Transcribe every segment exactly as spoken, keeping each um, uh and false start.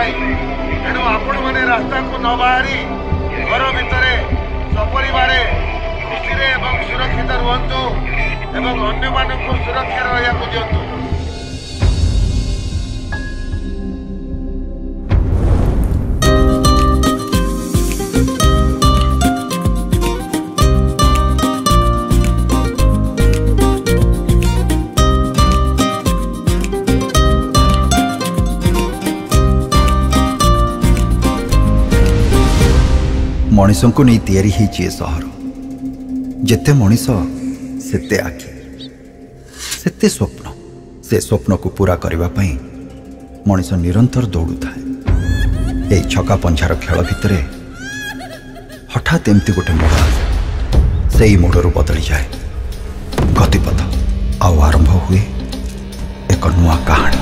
तेणु आपण मैंने रास्ता को न बाहरी घर भितर सपरिवार खुशी एवं सुरक्षित रुहतु एवं अन्य मानक सुरक्षा रहा दिंतु। मनीषों को नहीं तैयारी है सहर जेते मनीष सेते आखि सेते स्वप्न से स्वप्न को पूरा करने पाई मनीष निरंतर दौड़ू थाए। यही छका पंछार खेल भितर हठात एमती गोटे मोड़ आसे से मोड़रू बदली जाए गतिपथ आउ आरंभ हुए एक नुआ कहानी।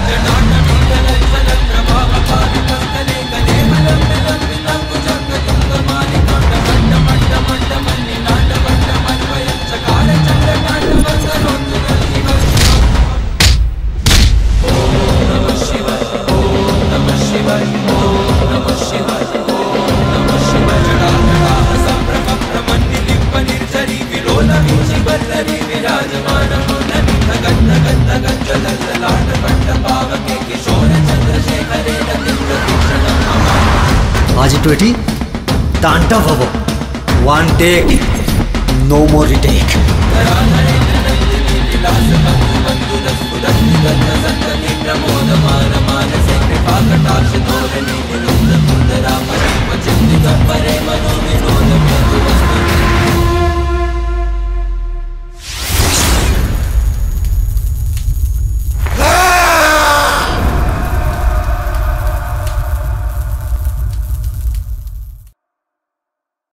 आज ट्वेटी तांडव हवो one take no more retake. Pramod Maan Maan से कृपा कटाक्ष धोरणी निरुद्ध सुंदरा परे मचिंत परे